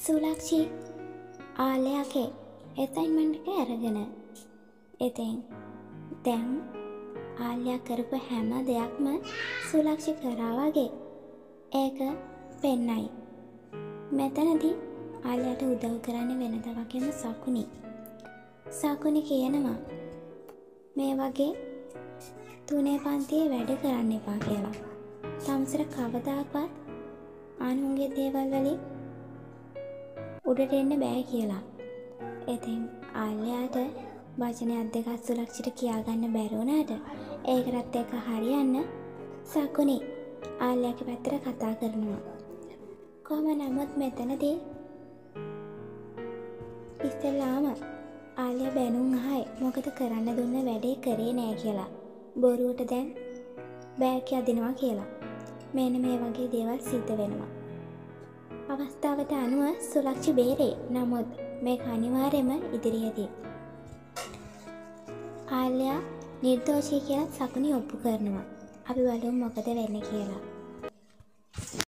සුලක්ෂි ආලයාගේ assignment එක අරගෙන ඉතින් දැන් ආල්යා කරපු හැම දෙයක්ම සුලක්ෂි කරා වගේ ඒක පෙන්නයි. මෙතනදී ආල්යාට උදව් කරන්න වෙනද වගේම සකුනි කියනවා මේ වගේ 3 පන්තියේ වැඩ කරන්න එපා කියලා. තමසර කවදාකවත් අනුන්ගේ දේවල් වලින් උඩට එන්න බෑ කියලා. ඉතින් ආල්යාට වචනයක් දෙකක් සුලක්ෂිට කියාගන්න බැරි වුණාට ඒකටත් එක්ක හරියන්න සකුනි ආල්යාගේ පැත්තට කතා කරනවා. කොහොම නමුත් මෙතනදී ඉස්සෙල්ලාම ආල්යා බැනුම් අහයි මොකද කරන්න දුන්න වැඩේ කරේ නෑ කියලා. බොරුවට දැන් බෑග් යදිනවා කියලා. මෙන්න මේ වගේ දේවල් සිද්ධ වෙනවා. අවස්ථාවට අනුව සුලක්ෂි බේරේ. නමුත් මේක අනිවාර්යයෙන්ම ඉදිරියේදී ආල්යා නිර්දෝෂී කියලා සකුනි ඔප්පු කරනවා. අපි බලමු මොකද වෙන්නේ කියලා.